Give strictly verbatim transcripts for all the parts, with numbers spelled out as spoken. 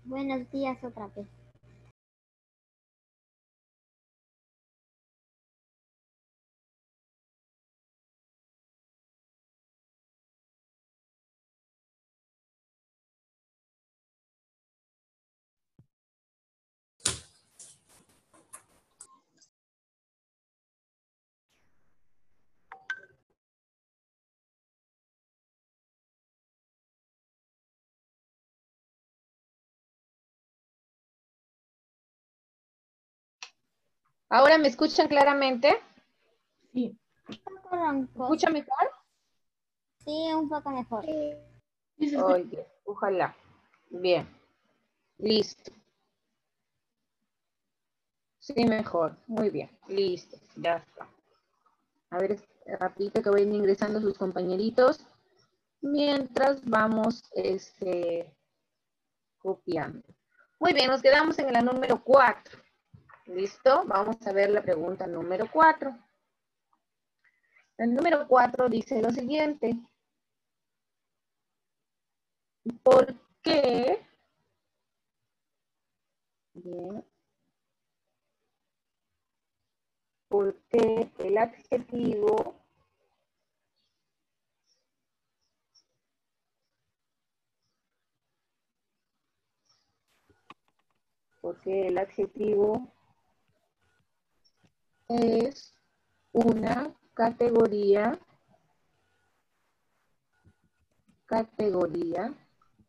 Buenos días otra vez. ¿Ahora me escuchan claramente? Sí. Un poco ronco. ¿Me escucha mejor? Sí, un poco mejor. Oye, ojalá. Bien. Listo. Sí, mejor. Muy bien. Listo. Ya está. A ver, rapidito que vayan ingresando sus compañeritos. Mientras vamos este, copiando. Muy bien, nos quedamos en la número cuatro. ¿Listo? Vamos a ver la pregunta número cuatro. El número cuatro dice lo siguiente. ¿Por qué? Bien. ¿Por qué el adjetivo porque el adjetivo es una categoría, categoría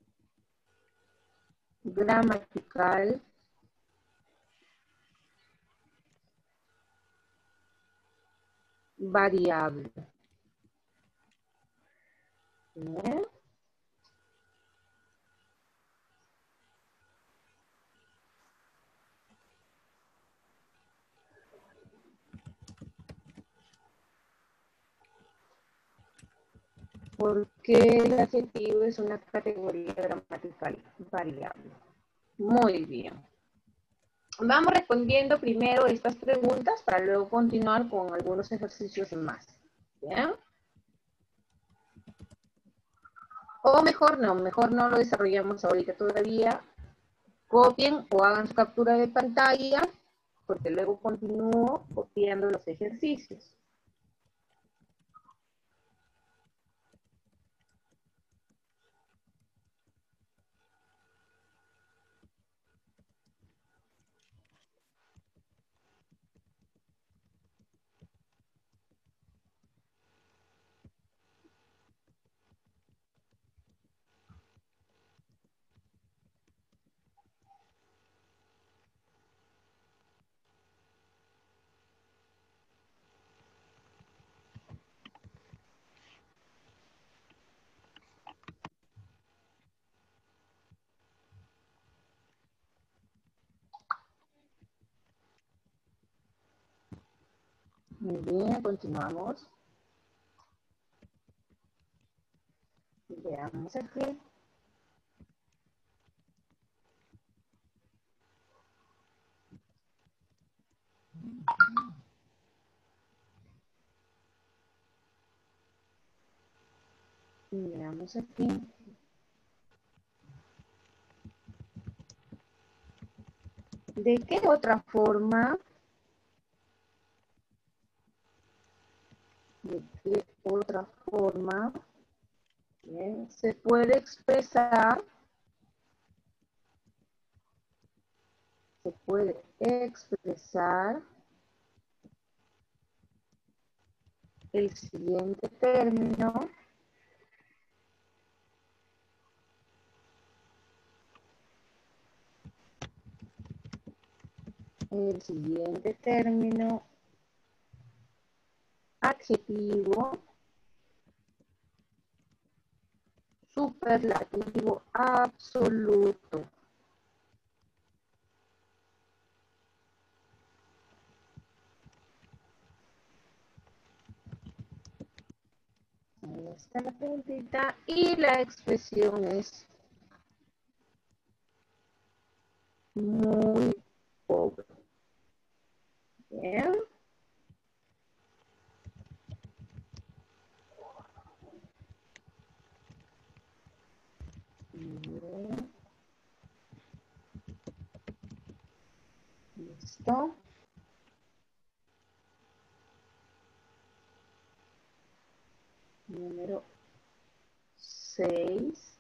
gramatical variable? ¿Bien? Porque el adjetivo es una categoría gramatical variable. Muy bien. Vamos respondiendo primero estas preguntas para luego continuar con algunos ejercicios más. ¿Bien? O mejor no, mejor no lo desarrollamos ahorita todavía. Copien o hagan su captura de pantalla, porque luego continúo copiando los ejercicios. Muy bien, continuamos. Veamos aquí. Veamos aquí. ¿De qué otra forma? ¿De qué otra forma? Bien, se puede expresar, se puede expresar el siguiente término? El siguiente término adjetivo superlativo absoluto. Ahí está la preguntita y la expresión es muy pobre. Bien. Bien. seis.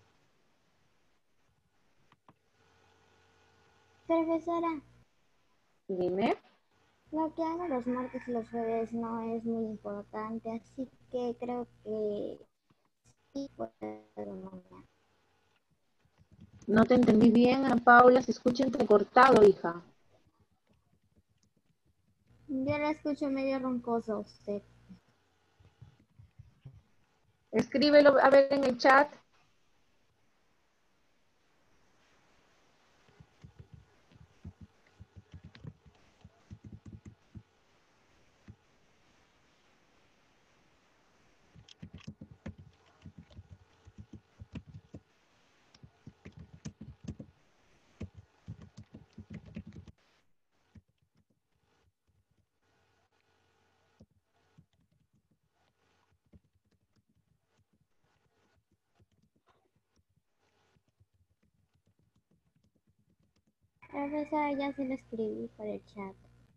Profesora, Dime. lo que hago los martes y los jueves no es muy importante, así que creo que sí puedo mañana. No te entendí bien, Ana Paula, se escucha entrecortado, hija. Yo la escucho medio roncoso a usted. Escríbelo, a ver, en el chat. Profesora, ya se lo escribí por el chat.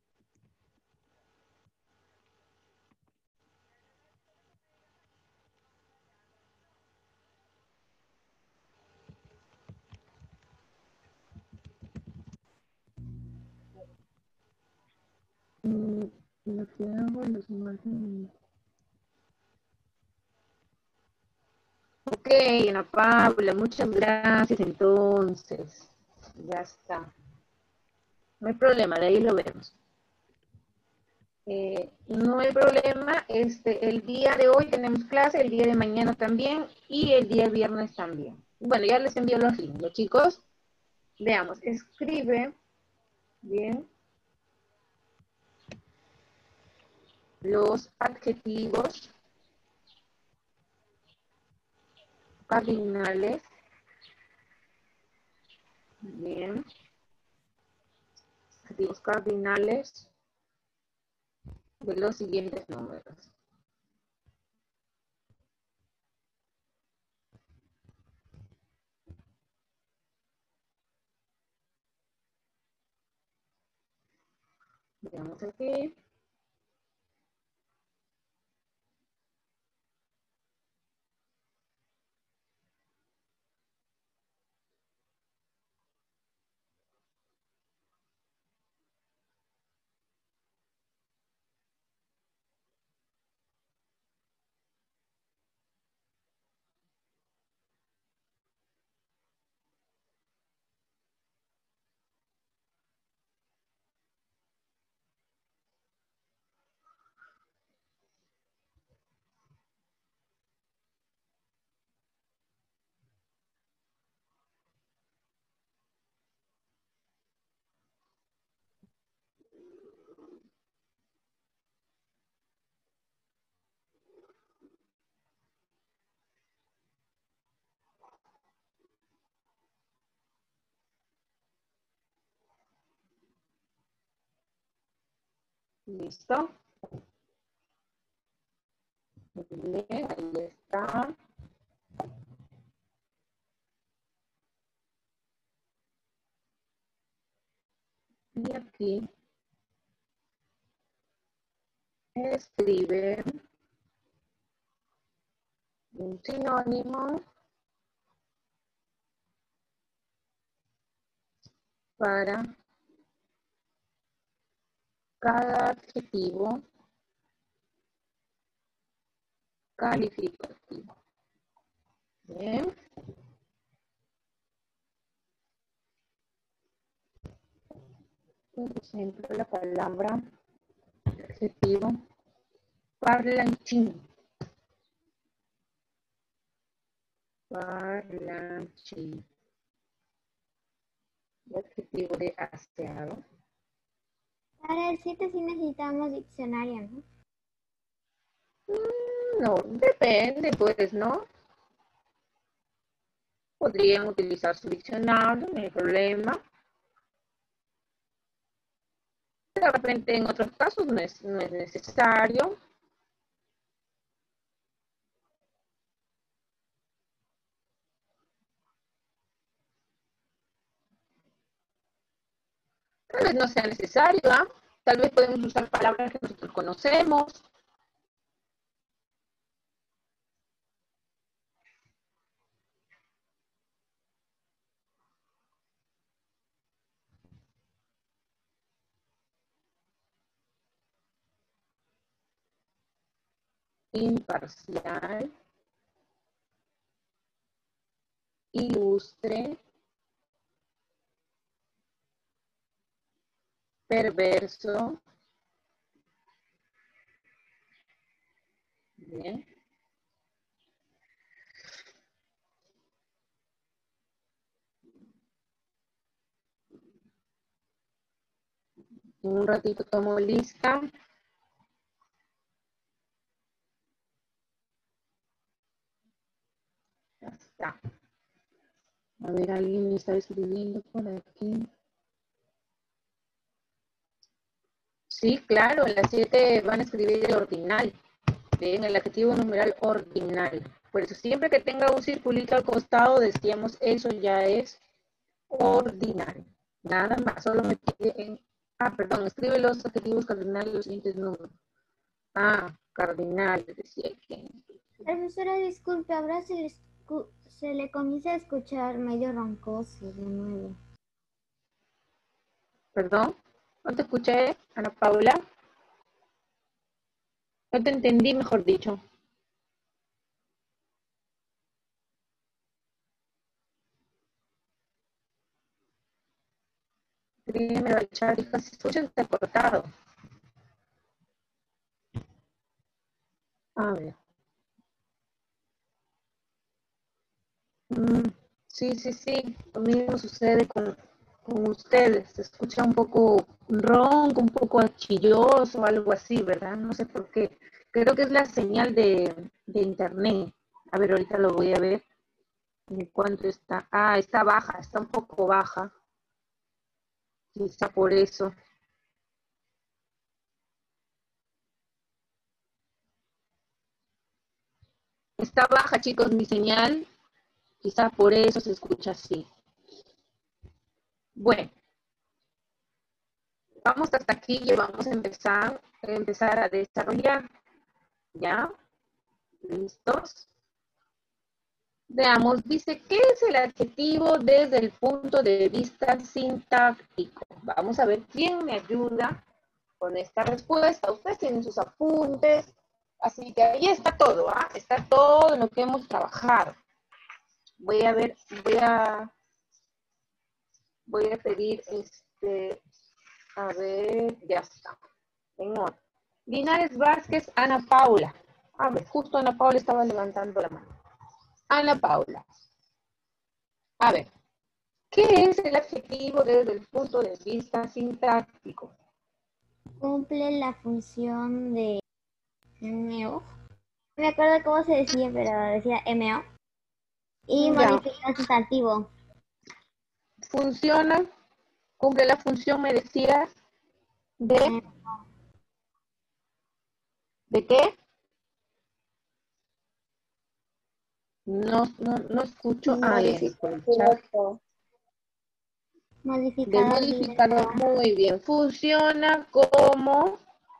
Mm, lo que hago los martes. Ok, Ana Paula, muchas gracias entonces. Ya está. No hay problema, de ahí lo vemos. Eh, no hay problema, este, el día de hoy tenemos clase, el día de mañana también y el día viernes también. Bueno, ya les envío los links, chicos. Veamos, escribe, bien, los adjetivos cardinales, bien, adjetivos cardinales de los siguientes números. Veamos aquí. Listo. Bien, ahí está. Y aquí escribe un sinónimo para cada adjetivo calificativo. Bien. Por ejemplo, la palabra adjetivo parlanchín. Parlanchín. El adjetivo de aseado. Para el siete sí necesitamos diccionario, ¿no? Mm, no, depende, pues, ¿no? Podrían utilizar su diccionario, no hay problema. De repente, en otros casos, no es, no es necesario. Tal vez no sea necesario, ¿ah? ¿eh? Tal vez podemos usar palabras que nosotros conocemos. imparcial, ilustre, perverso. Bien. En un ratito tomo lista. Ya está. A ver, alguien me está escribiendo por aquí. Sí, claro, en las siete van a escribir el ordinal. Ven, el adjetivo numeral ordinal. Por eso siempre que tenga un circulito al costado, decíamos eso ya es ordinal. Nada más, solo me pide en... Ah, perdón, escribe los adjetivos cardinales, los siguientes números. Ah, cardinal, decía que... Profesora, disculpe, ahora se le, escu- se le comienza a escuchar medio roncoso de nuevo. Perdón, no te escuché, Ana Paula. No te entendí, mejor dicho. Escríbeme al chat, hija, si escuchas está cortado. A ver. Mm, sí, sí, sí, lo mismo sucede con, con ustedes. Se escucha un poco ronco, un poco chilloso, algo así, ¿verdad? No sé por qué. Creo que es la señal de, de internet. A ver, ahorita lo voy a ver. ¿En cuánto está? Ah, está baja, está un poco baja. Quizá por eso. Está baja, chicos, mi señal. Quizá por eso se escucha así. Bueno, vamos hasta aquí y vamos a empezar, a empezar a desarrollar. ¿Ya? ¿Listos? Veamos, dice, ¿qué es el adjetivo desde el punto de vista sintáctico? Vamos a ver quién me ayuda con esta respuesta. Ustedes tienen sus apuntes, así que ahí está todo, ¿ah? Está todo lo que hemos trabajado. Voy a ver, voy a, voy a pedir, este, a ver, ya está. En orden. Linares Vázquez, Ana Paula. A ver, justo Ana Paula estaba levantando la mano. Ana Paula. A ver, ¿qué es el adjetivo desde el punto de vista sintáctico? Cumple la función de M O. No me acuerdo cómo se decía, pero decía M O. Y Ya, modifica el sustantivo. funciona, cumple la función, me decías, de, Eh, ¿de qué? No, no, no escucho. Ah, ya, por Modificador el chat. directo. De Modificador directo. modificador, muy bien. Funciona como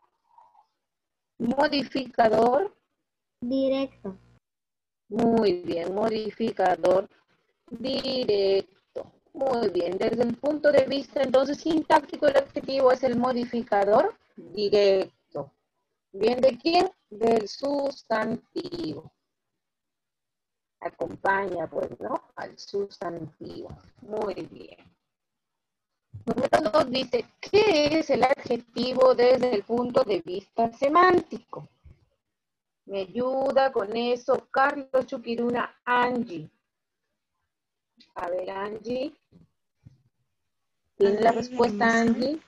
modificador, Directo. muy bien, modificador directo. Muy bien, desde el punto de vista entonces sintáctico, el adjetivo es el modificador directo. ¿Bien de quién? Del sustantivo. Acompaña, pues, ¿no? Al sustantivo. Muy bien. Número dos dice, ¿qué es el adjetivo desde el punto de vista semántico? Me ayuda con eso Carlos Chuquiruna, Angie. A ver, Angie. ¿Tiene la Agrega respuesta, información. Angie?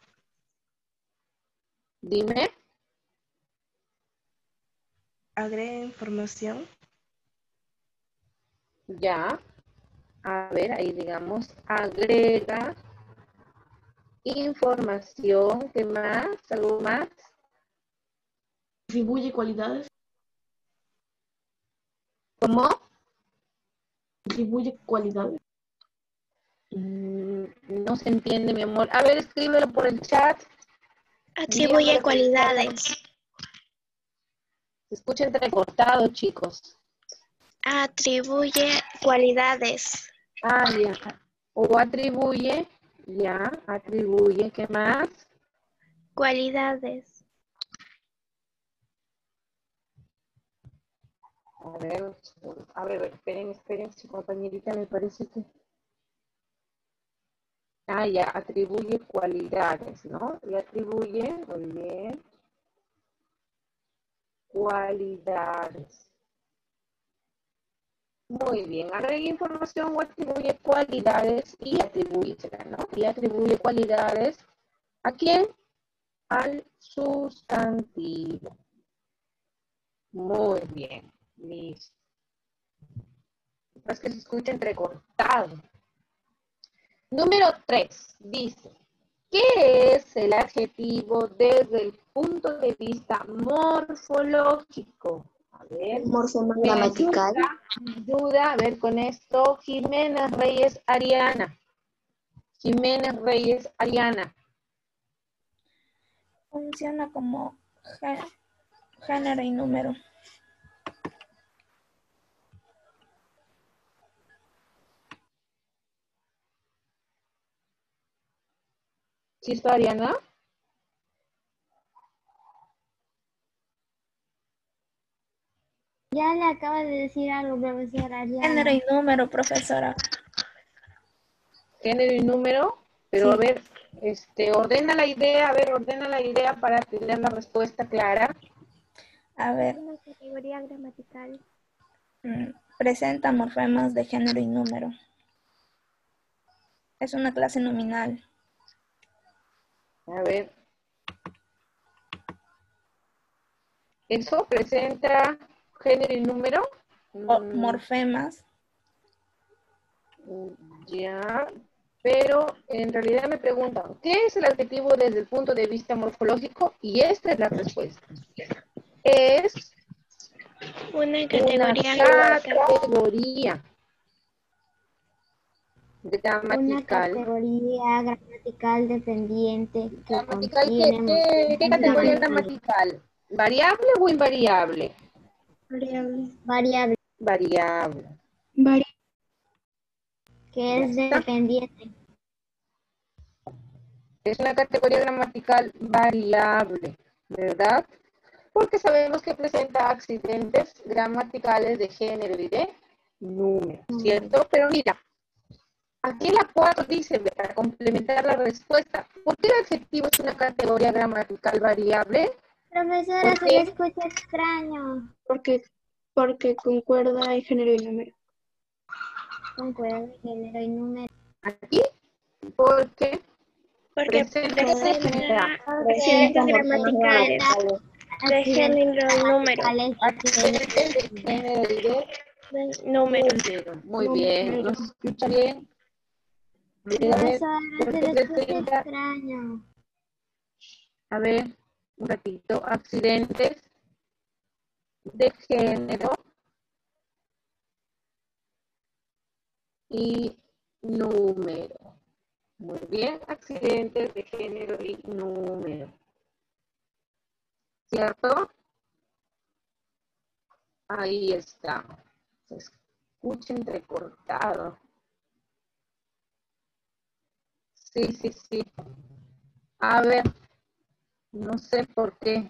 Dime. Agrega información. Ya. A ver, ahí digamos, agrega información. ¿Qué más? ¿Algo más? Atribuye cualidades, ¿Cómo? atribuye cualidades. Mm, no se entiende, mi amor. A ver, escríbelo por el chat. Bien Atribuye para que lo pueda- cualidades. Se escucha entrecortado, chicos. Atribuye cualidades. Ah, ya. O atribuye, ya, atribuye. ¿Qué más? Cualidades. A ver, a ver, esperen, esperen, su compañerita me parece que... Ah, ya, atribuye cualidades, ¿no? Le atribuye, muy bien, cualidades. Muy bien, agrega información o atribuye cualidades y atribúyesela, ¿no? Y atribuye cualidades, ¿a quién? Al sustantivo. Muy bien, listo. Es que se escucha entrecortado. Número tres, dice, ¿qué es el adjetivo desde el punto de vista morfológico? A ver, Morfema me gramatical. ayuda, me ayuda, a ver con esto, Jiménez Reyes Ariana. Jiménez Reyes Ariana. Funciona como gé- género y número. ¿Sí está Ariana? Ya le acaba de decir algo, profesora Ariana. Género y número, profesora. Género y número, pero Sí. a ver, este, ordena la idea, a ver, ordena la idea para tener la respuesta clara. A ver, Una categoría gramatical. mm, presenta morfemas de género y número. Es una clase nominal. A ver. ¿Eso presenta género y número? O Mm, morfemas. ya, pero en realidad me preguntan, ¿qué es el adjetivo desde el punto de vista morfológico? Y esta es la respuesta. Es Una una categoría gramatical. categoría Una gramatical. categoría gramatical dependiente que ¿Gramatical qué, contiene qué, qué morfemas categoría gramaticales. gramatical? ¿Variable o invariable? Variable. Variable, Variable. que es Ya está. dependiente. Es una categoría gramatical variable, ¿verdad? Porque sabemos que presenta accidentes gramaticales de género y de número, ¿cierto? Pero mira, aquí la cuatro dice, para complementar la respuesta, ¿por qué el adjetivo es una categoría gramatical variable? Profesora, ¿Por se qué? le escucha extraño. Porque, porque concuerda en género y número. Concuerdo, género y número. Aquí, porque Porque presenta presenta Presenta accidentes gramaticales de género y número. accidentes de género y de De número. número. Muy bien, ¿nos escucha bien? A ver, Profesora, se porque le escucha presenta, extraño. a ver, un ratito, accidentes de género y número. Muy bien, accidentes de género y número. ¿Cierto? Ahí está. Se escucha entrecortado. Sí, sí, sí. A ver, no sé por qué.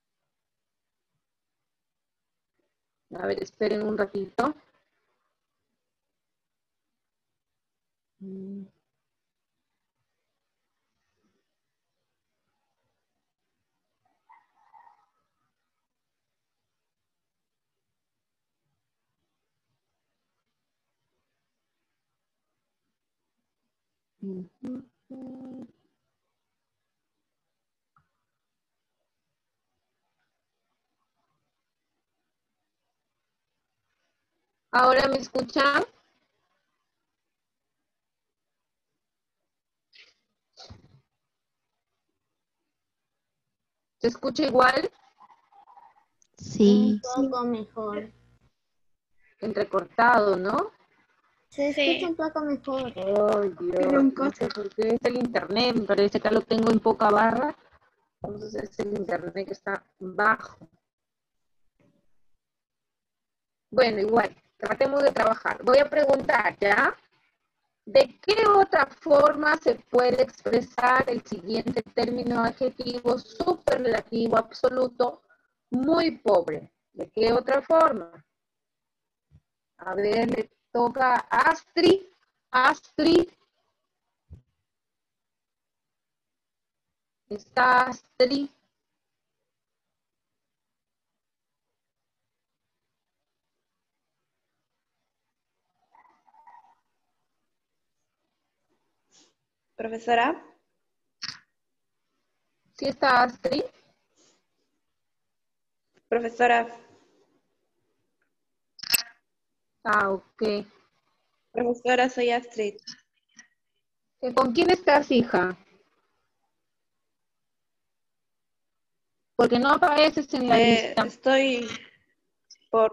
A ver, esperen un ratito. Mm. Ujú. ¿Ahora me escuchan? ¿Se escucha igual? Sí. Un poco mejor. Entrecortado, ¿no? Se Sí. escucha un poco mejor. Ay, Dios, no sé por qué es el internet, me parece que lo tengo en poca barra, entonces es el internet que está bajo. Bueno, igual, tratemos de trabajar. Voy a preguntar, ¿ya? ¿De qué otra forma se puede expresar el siguiente término adjetivo superlativo absoluto muy pobre? ¿De qué otra forma? A ver, le toca a Astrid. Astrid. Está Astrid. Profesora. ¿Sí está Astrid? Profesora. Ah, ok. Profesora, soy Astrid. ¿Con quién estás, hija? Porque no apareces en la Eh, lista. estoy por...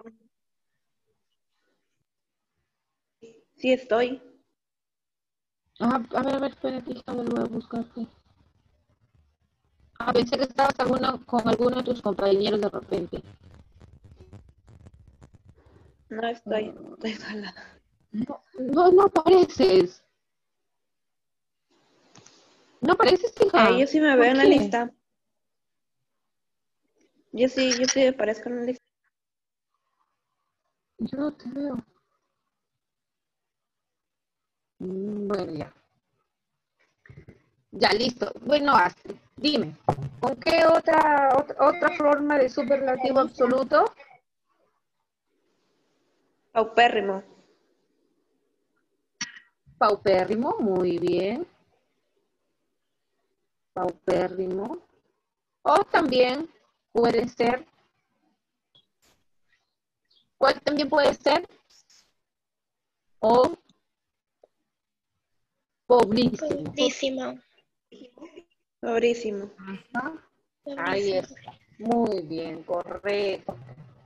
Sí, estoy. Ah, a ver, a ver, espérate, hija, vuelvo a buscarte. Ah, pensé que estabas alguno, con alguno de tus compañeros de repente. No estoy, estoy sola. No, no, no apareces. No apareces, Eh, hija. yo sí me ¿Por veo en la qué? lista. Yo sí, yo sí aparezco en la lista. Yo no te veo. Mm, Bueno, ya. Ya, listo. Bueno, Astrid, dime, ¿con qué otra, ot- otra forma de superlativo absoluto? Paupérrimo. Paupérrimo, muy bien. Paupérrimo. O también puede ser, ¿cuál también puede ser? O pobrísimo. Pobrísimo. Pobrísimo. Ajá. Ahí Pobrísimo. está. Muy bien, correcto.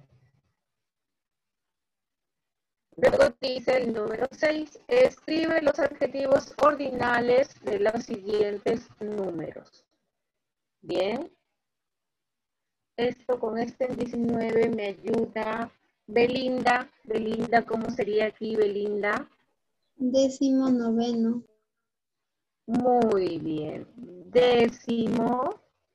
Luego dice el número seis, escribe los adjetivos ordinales de los siguientes números. Bien. Esto con este diecinueve me ayuda. Belinda, Belinda, ¿cómo sería aquí Belinda? Décimo noveno. Muy bien. Décimo,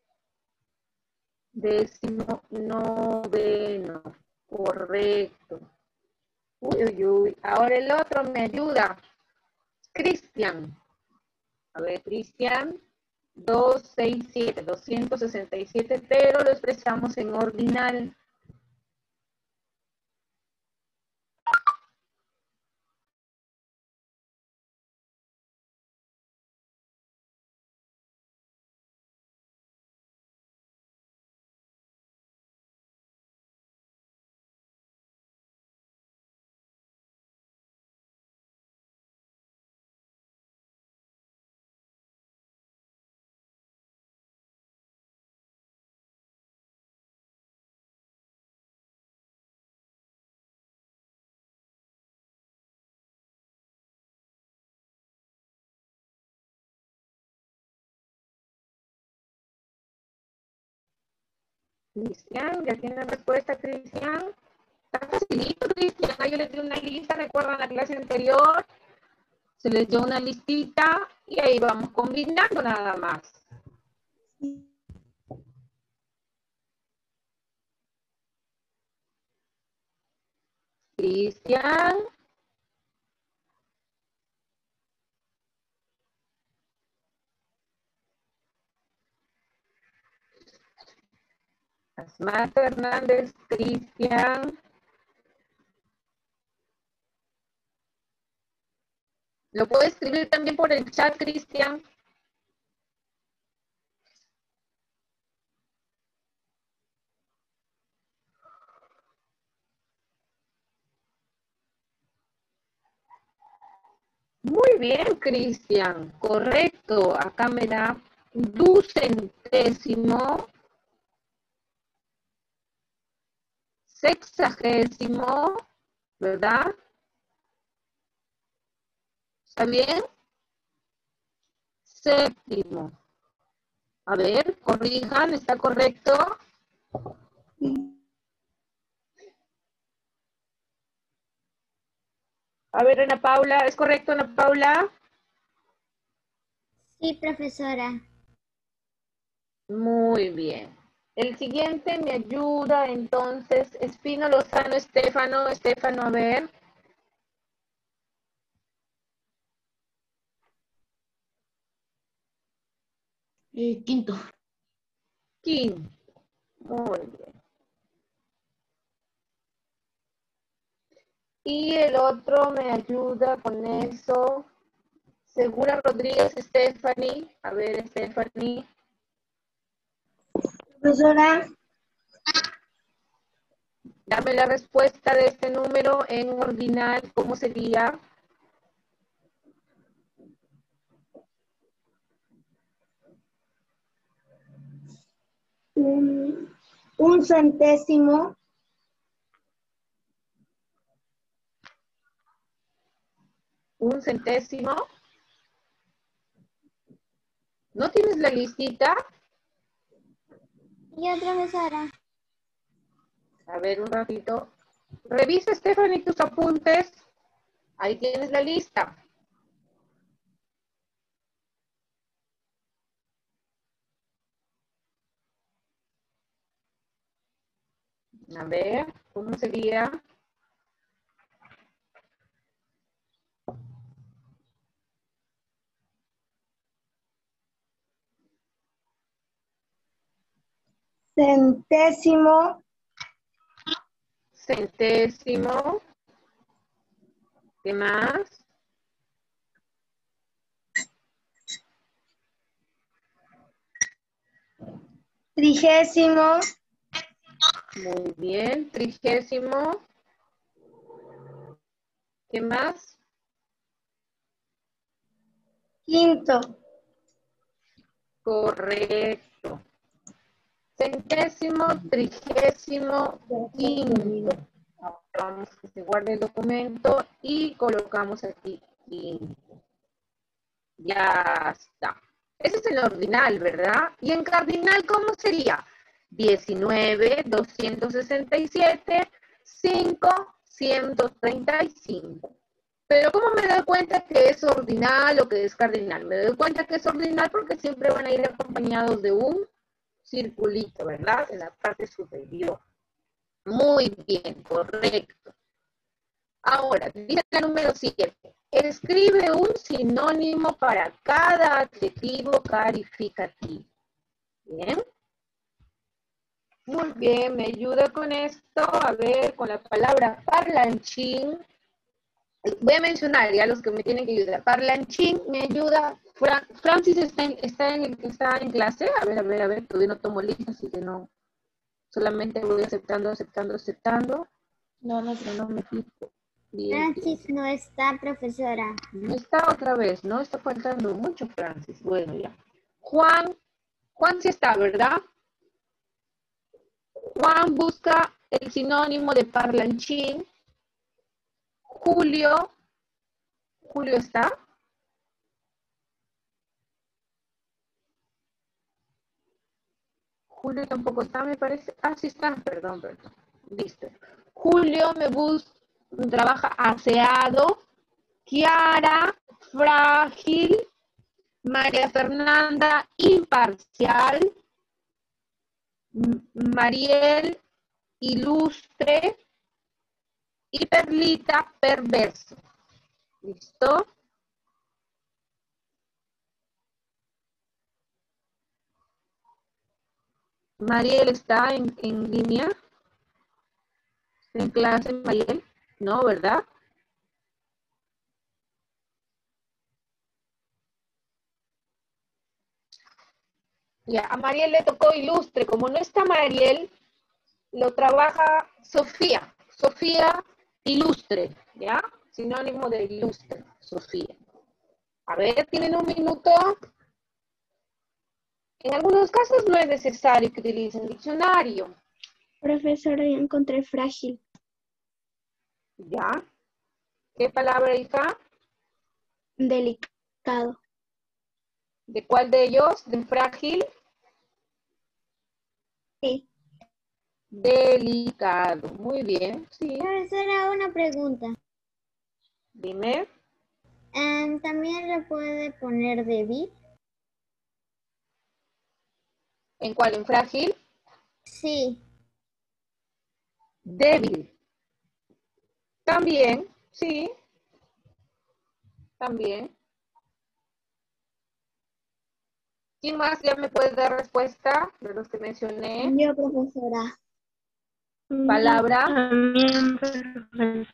décimo noveno. Correcto. Uy, uy, uy. Ahora el otro me ayuda. Cristian. A ver, Cristian. doscientos sesenta y siete, doscientos sesenta y siete, pero lo expresamos en ordinal. Cristian, ¿ya tiene respuesta, Cristian? Está facilito, Cristian. Yo les di una lista, recuerdan la clase anterior. Se les dio una listita y ahí vamos combinando nada más. Cristian. Asmata Hernández, Cristian. ¿Lo puedo escribir también por el chat, Cristian? Muy bien, Cristian. Correcto. Acá me da ducentésimo, sexagésimo, ¿verdad? ¿Está bien? Séptimo. A ver, corrijan, ¿está correcto? A ver, Ana Paula, ¿es correcto, Ana Paula? Sí, profesora. Muy bien. El siguiente me ayuda entonces, Espino Lozano, Estefano, Estefano, a ver. Eh, quinto. Quinto. Muy bien. Y el otro me ayuda con eso. Segura Rodríguez, Stephanie. A ver, Stephanie. Profesora, Dame la respuesta de este número en ordinal. ¿Cómo sería? un, un centésimo, Un centésimo. ¿No tienes la listita? Y otra vez ahora. A ver, un ratito. Revisa, Stephanie, tus apuntes. Ahí tienes la lista. A ver, ¿cómo sería? centésimo, Centésimo. ¿Qué más? trigésimo, Muy bien. Trigésimo. ¿Qué más? quinto, Correcto. Centésimo, trigésimo, quinto. Ahora vamos a que se guarde el documento y colocamos aquí quinto. Ya está. Ese es el ordinal, ¿verdad? Y en cardinal, ¿cómo sería? diecinueve, doscientos sesenta y siete, cinco, ciento treinta y cinco. Pero ¿cómo me doy cuenta que es ordinal o que es cardinal? Me doy cuenta que es ordinal porque siempre van a ir acompañados de un circulito, ¿verdad? En la parte superior. Muy bien, correcto. Ahora, dice la número siete. Escribe un sinónimo para cada adjetivo calificativo. Bien. Muy bien, me ayuda con esto. A ver, con la palabra parlanchín. Voy a mencionar ya los que me tienen que ayudar. Parlanchín me ayuda. Fra Francis está en, está, en, está en clase. A ver, a ver, a ver. Todavía no tomo lista, así que no. Solamente voy aceptando, aceptando, aceptando. No, no, pero no me fijo. Bien, bien. Francis no está, profesora. No está otra vez, ¿no? Está faltando mucho, Francis. Bueno, ya. Juan, Juan sí está, ¿verdad? Juan busca el sinónimo de parlanchín. Julio, Julio está. Julio tampoco está, me parece. Ah, sí está, perdón, perdón. Listo. Julio me busca, trabaja aseado. Kiara, frágil. María Fernanda, imparcial. Mariel, ilustre. Y Perlita, perverso. ¿Listo? Mariel está en, en línea. ¿Está en clase, Mariel? No, ¿verdad? Ya, a Mariel le tocó ilustre. Como no está Mariel, lo trabaja Sofía. Sofía, ilustre, ¿ya? Sinónimo de ilustre, Sofía. A ver, ¿tienen un minuto? En algunos casos no es necesario que utilicen diccionario. Profesora, ya encontré frágil. ¿Ya? ¿Qué palabra, hija? Delicado. ¿De cuál de ellos? ¿De frágil? Sí. Delicado. Muy bien, sí. Profesora, una pregunta. Dime. Um, ¿También le puede poner débil? ¿En cuál? ¿En frágil? Sí. Débil. También, sí. También. ¿Quién más ya me puede dar respuesta de los que mencioné? Yo, profesora. Palabra. También, profesora.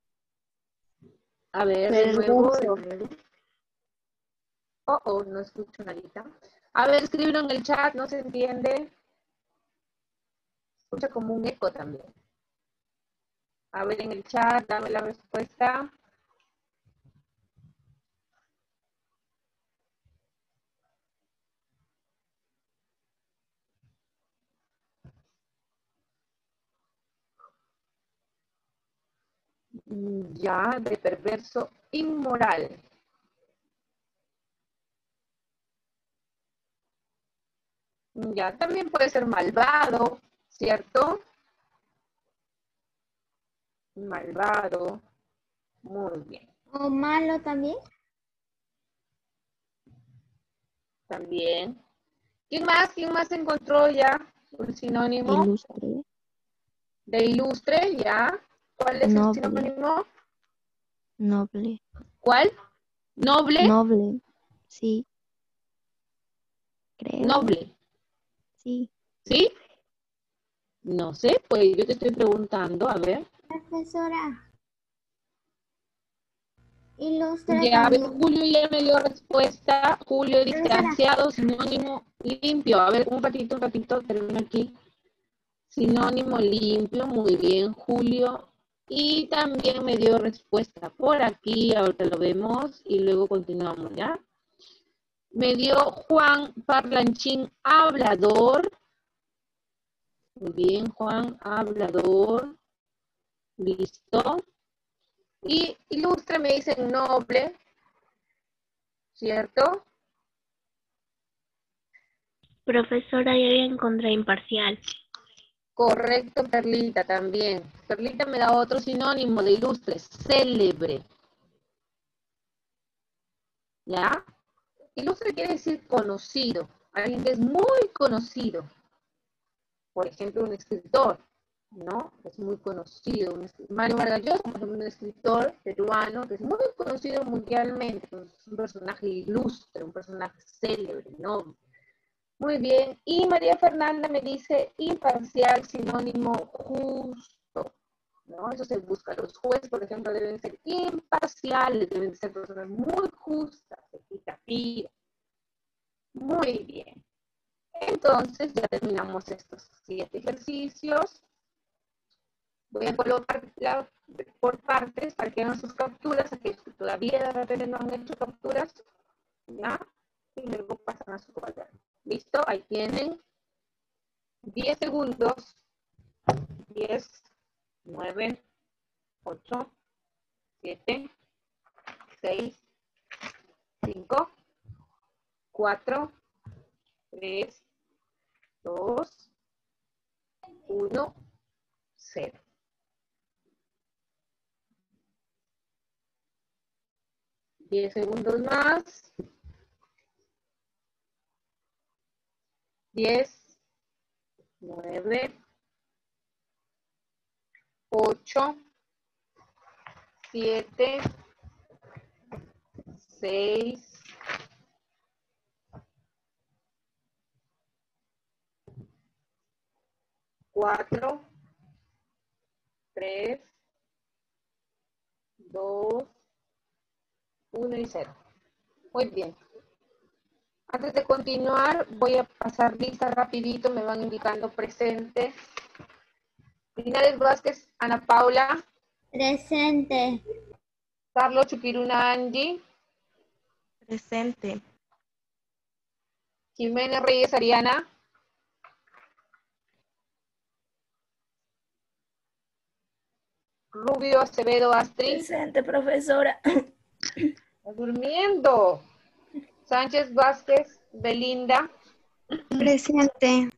A ver, de nuevo. Perverso. de nuevo. Oh, oh, no escucho nadita. A ver, escríbelo en el chat, no se entiende. Escucha como un eco también. A ver, en el chat, dame la respuesta. Ya, de perverso, inmoral. Ya, también puede ser malvado, ¿cierto? Malvado. Muy bien. ¿O malo también? También. ¿Quién más? ¿Quién más encontró ya un sinónimo? Ilustre. De ilustre, ya. ¿Cuál es Noble. el sinónimo? Noble. ¿Cuál? Noble. Noble. Sí. Creo. Noble. Sí. ¿Sí? No sé, pues yo te estoy preguntando, a ver. Profesora. Ilustre Ya, a ver, también. Julio ya me dio respuesta. Julio Profesora. distanciado, sinónimo limpio. A ver, un ratito, un ratito, termino aquí. Sinónimo limpio, muy bien, Julio. Y también me dio respuesta por aquí, ahorita lo vemos y luego continuamos, ¿ya? Me dio Juan Parlanchín hablador. Muy bien, Juan hablador. Listo. Y ilustre me dicen noble, ¿cierto? Profesora, ya encontré imparcial. Correcto, Perlita, también. Perlita me da otro sinónimo de ilustre, célebre. ¿Ya? Ilustre quiere decir conocido, alguien que es muy conocido. Por ejemplo, un escritor, ¿no? Es muy conocido. Un Mario Vargas Llosa, por ejemplo, un escritor peruano que es muy conocido mundialmente. Es un personaje ilustre, un personaje célebre, ¿no? Muy bien. Y María Fernanda me dice imparcial, sinónimo justo, ¿no? Eso se busca. Los jueces, por ejemplo, deben ser imparciales, deben ser personas muy justas, equitativas. Muy bien. Entonces, ya terminamos estos siete ejercicios. Voy a colocar la, por partes para que hagan sus capturas, aquellos que todavía de repente no han hecho capturas, ¿ya? Y luego pasan a su cuaderno. ¿Listo? Ahí tienen diez segundos. diez, nueve, ocho, siete, seis, cinco, cuatro, tres, dos, uno, cero. diez segundos más. diez, nueve, ocho, siete, seis, cuatro, tres, dos, uno y cero. Muy bien. Antes de continuar, voy a pasar lista rapidito, me van indicando presente. Linares Vázquez, Ana Paula. Presente. Carlos Chupiruna Angie. Presente. Jiménez Reyes Ariana. Rubio Acevedo Astrid. Presente, profesora. Está durmiendo. Sánchez Vázquez Belinda. Presente.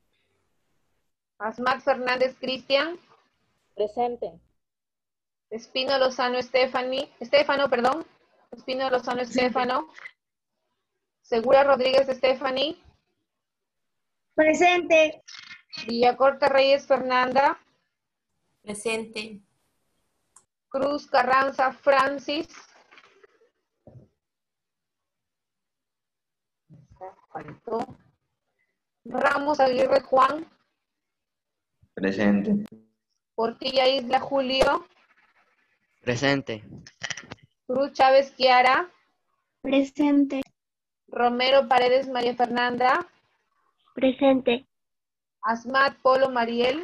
Asmat Fernández Cristian. Presente. Espino Lozano Stephanie. Estefano, perdón. Espino Lozano Estefano. Segura Rodríguez Stephanie. Presente. Villacorta Reyes Fernanda. Presente. Cruz Carranza Francis. está, faltó. Ramos Aguirre Juan. Presente. Portilla Isla Julio. Presente. Cruz Chávez Kiara. Presente. Romero Paredes María Fernanda. Presente. Asmat Polo Mariel.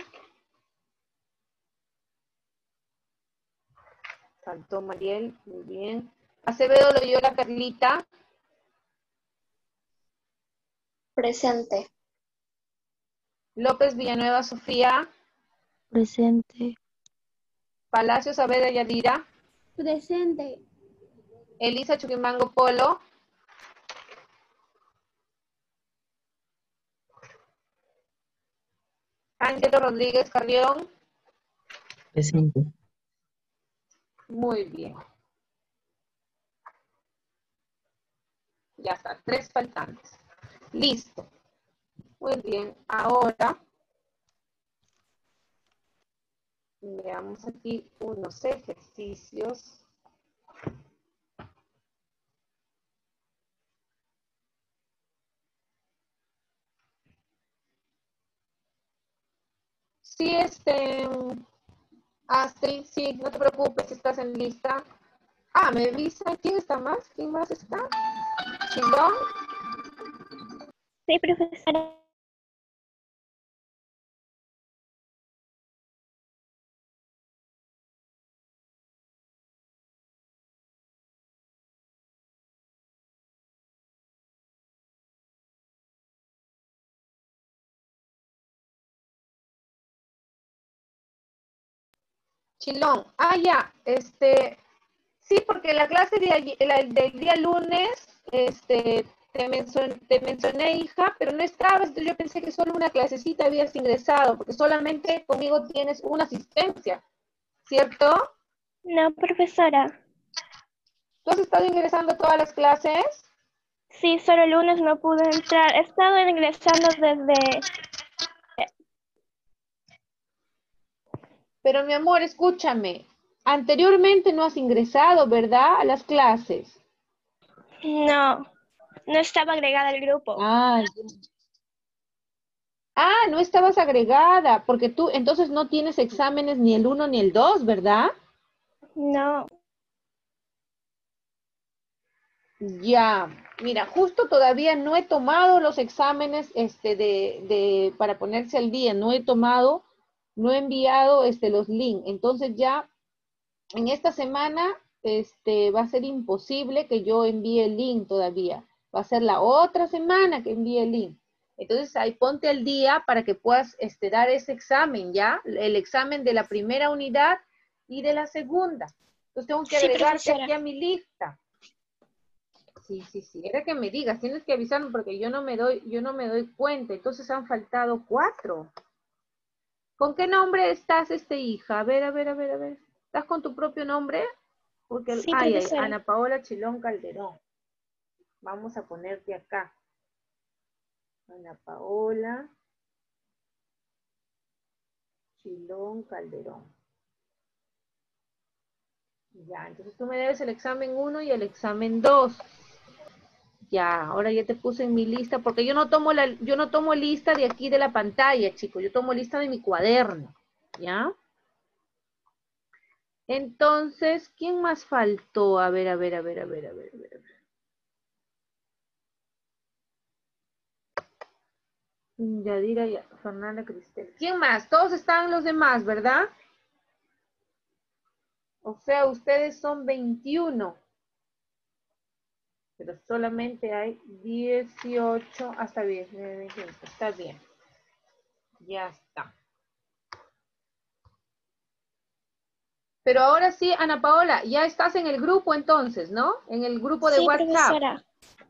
Faltó Mariel, muy bien. Acevedo Loyola Carlita. Presente. López Villanueva Sofía. Presente. Palacio Saavedra Yadira. Presente. Elisa Chuquimango Polo. Ángelo Rodríguez Carrión. Presente. Muy bien. Ya está, tres faltantes. Listo. Muy bien, ahora veamos aquí unos ejercicios. Sí, este, Astrid, sí, no te preocupes, estás en lista. Ah, me avisa, ¿quién está más? ¿Quién más está? ¿Chilón? Sí, profesora. Chilón. Ah, ya, este, sí, porque la clase de ayer- la del día lunes, este, te mencioné, te mencioné, hija, pero no estabas, entonces yo pensé que solo una clasecita habías ingresado, porque solamente conmigo tienes una asistencia, ¿cierto? No, profesora. ¿Tú has estado ingresando a todas las clases? Sí, solo el lunes no pude entrar. He estado ingresando desde... Pero mi amor, escúchame, anteriormente no has ingresado, ¿verdad? A las clases. No, no estaba agregada al grupo. Ah, ah, no estabas agregada, porque tú entonces no tienes exámenes ni el uno ni el dos, ¿verdad? No. Ya, mira, justo todavía no he tomado los exámenes este, de, de, para ponerse al día, no he tomado, no he enviado este, los links, entonces ya en esta semana este, va a ser imposible que yo envíe el link todavía, va a ser la otra semana que envíe el link. Entonces ahí ponte al día para que puedas este, dar ese examen, ¿ya? El examen de la primera unidad y de la segunda. Entonces tengo que Sí, agregarte profesora. aquí a mi lista. Sí, sí, sí, era que me digas, tienes que avisarme porque yo no me doy, yo no me doy cuenta, entonces han faltado cuatro. ¿Con qué nombre estás, este hija? A ver, a ver, a ver, a ver. ¿Estás con tu propio nombre? Porque, Sí, ay, ay, profesora. Ana Paola Chilón Calderón. Vamos a ponerte acá. Ana Paola Chilón Calderón. Ya, entonces tú me debes el examen uno y el examen dos. Ya, ahora ya te puse en mi lista, porque yo no tomo la, yo no tomo lista de aquí de la pantalla, chicos, yo tomo lista de mi cuaderno, ¿ya? Entonces, ¿quién más faltó? A ver, a ver, a ver, a ver, a ver, a ver. Yadira y Fernanda Cristel. ¿Quién más? Todos están los demás, ¿verdad? O sea, ustedes son veintiuno. Pero solamente hay dieciocho hasta diecinueve, veintiuno. Está bien. Ya está. Pero ahora sí, Ana Paola, ya estás en el grupo entonces, ¿no? En el grupo de Sí, WhatsApp. profesora.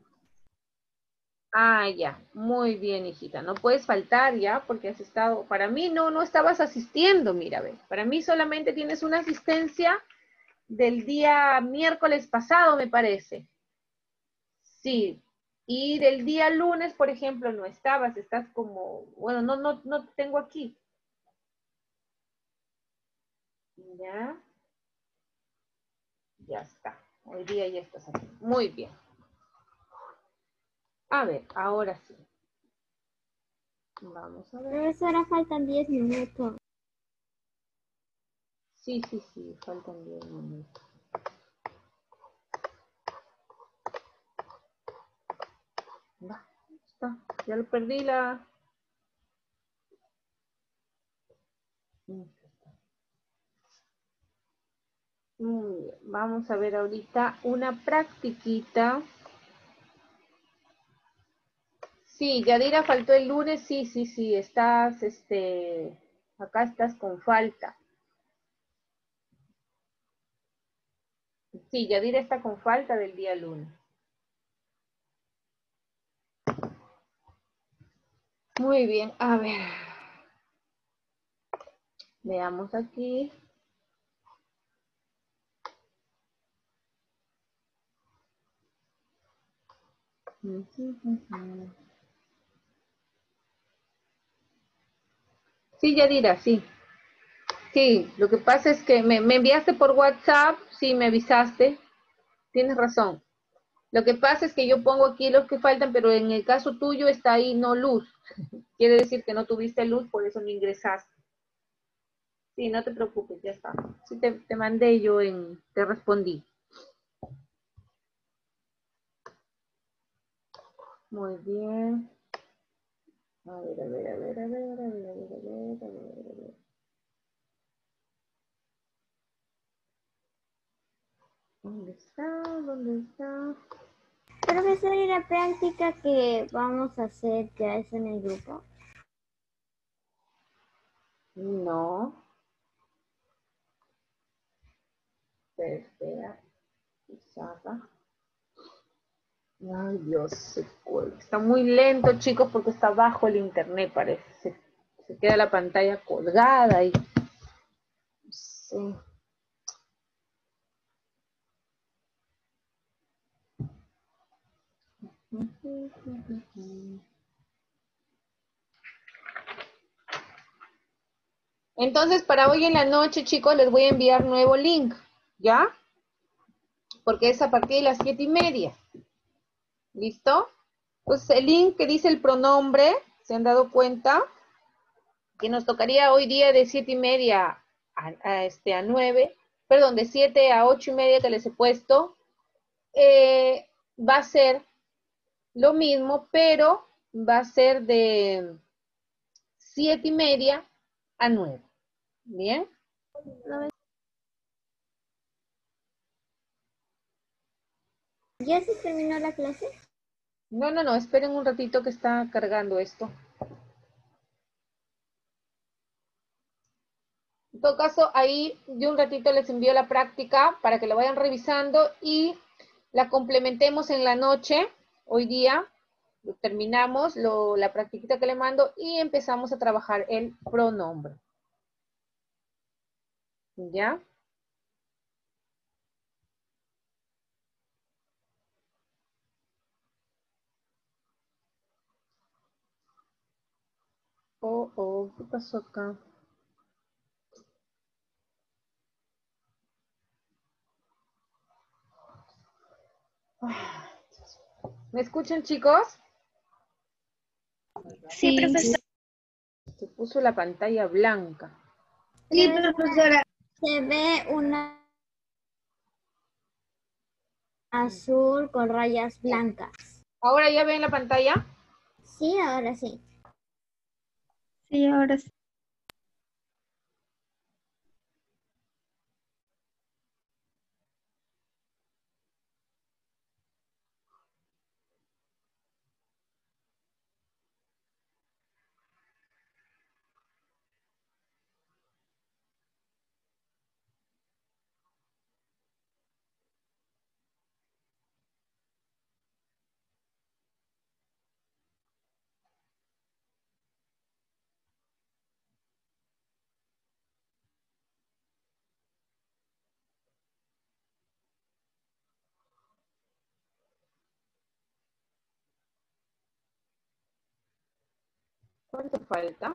Ah, ya. Muy bien, hijita. No puedes faltar ya porque has estado... Para mí no, no estabas asistiendo, mira, ve. Para mí solamente tienes una asistencia del día miércoles pasado, me parece. Sí. Y del día lunes, por ejemplo, no estabas. Estás como... Bueno, no, no, no tengo aquí. Ya. Ya está. Hoy día ya estás aquí. Muy bien. A ver, ahora sí. Vamos a ver. Profesora, faltan diez minutos. Sí, sí, sí, faltan diez minutos. Va, está. Ya lo perdí la... Muy bien, vamos a ver ahorita una practiquita. Sí, Yadira faltó el lunes, sí, sí, sí, estás, este, acá estás con falta. Sí, Yadira está con falta del día lunes. Muy bien, a ver. Veamos aquí. Sí, Yadira, sí. Sí, lo que pasa es que me, me enviaste por WhatsApp, sí, me avisaste. Tienes razón. Lo que pasa es que yo pongo aquí los que faltan, pero en el caso tuyo está ahí no luz. Quiere decir que no tuviste luz, por eso no ingresaste. Sí, no te preocupes, ya está. Sí, te, te mandé yo en, te respondí. Muy bien. A ver, a ver, a ver, a ver, a ver, a ver, a ver, a ver, a ver. ¿Dónde está? ¿Dónde está? Profesora, ¿y la práctica que vamos a hacer ya es en el grupo? No. Espera. Saca. Ay, Dios, se cuelga. Está muy lento, chicos, porque está bajo el internet, parece. Se, se queda la pantalla colgada y... Sí. Entonces, para hoy en la noche, chicos, les voy a enviar nuevo link, ¿ya? Porque es a partir de las siete y media. ¿Listo? Pues el link que dice el pronombre, ¿se han dado cuenta? Que nos tocaría hoy día de siete y media a, a, este, a nueve, perdón, de siete a ocho y media que les he puesto, eh, va a ser lo mismo, pero va a ser de siete y media a nueve. ¿Bien? ¿Ya se terminó la clase? No, no, no, esperen un ratito que está cargando esto. En todo caso, ahí de un ratito les envío la práctica para que la vayan revisando y la complementemos en la noche, hoy día. Terminamos lo, la practiquita que le mando y empezamos a trabajar el pronombre. ¿Ya? Oh, oh, ¿qué pasó acá? ¿Me escuchan, chicos? Sí, profesora. Se puso la pantalla blanca. Sí, profesora. Se ve una azul con rayas blancas. ¿Ahora ya ven la pantalla? Sí, ahora sí. Sí, ahora sí. ¿Cuánto falta?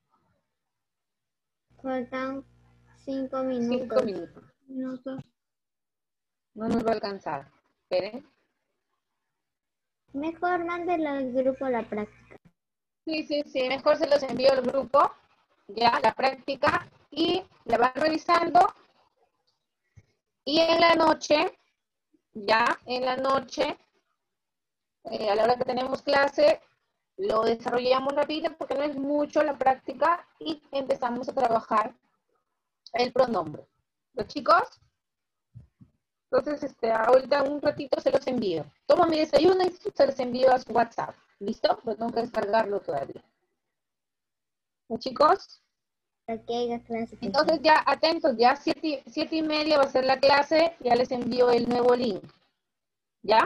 Faltan cinco minutos. Cinco minutos. Minutos. No nos va a alcanzar. Esperen. Mejor mándenlo al grupo la práctica. Sí, sí, sí, mejor se los envío al grupo, ya, la práctica, y la van revisando. Y en la noche, ya, en la noche, eh, a la hora que tenemos clase, lo desarrollamos rápido porque no es mucho la práctica y empezamos a trabajar el pronombre. ¿Los chicos? Entonces, este, ahorita un ratito se los envío. Tomo mi desayuno y se los envío a su WhatsApp. ¿Listo? Pero tengo que descargarlo todavía. ¿Los chicos? Para que haya clase. Entonces ya atentos, ya siete, siete y media va a ser la clase, ya les envío el nuevo link. ¿Ya?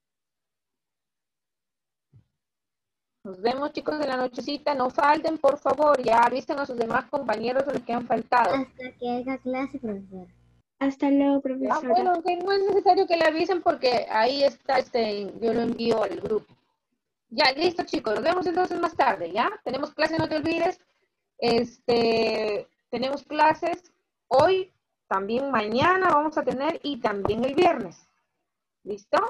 Nos vemos, chicos, en la nochecita. No falten, por favor. Ya avisen a sus demás compañeros a los que han faltado. Hasta que haya clase, profesor. Hasta luego, Ya, profesora. bueno, que no es necesario que le avisen porque ahí está, este, yo lo envío al grupo. Ya, listo, chicos. Nos vemos entonces más tarde, ¿ya? Tenemos clase, no te olvides. Este, tenemos clases hoy, también mañana vamos a tener y también el viernes. ¿Listo?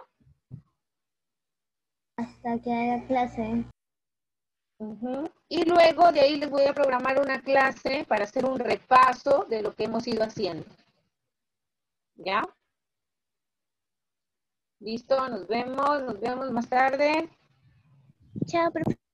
Hasta que haya clase. Uh-huh. Y luego de ahí les voy a programar una clase para hacer un repaso de lo que hemos ido haciendo. ¿Ya? ¿Listo? Nos vemos, nos vemos más tarde. Chao, profesor.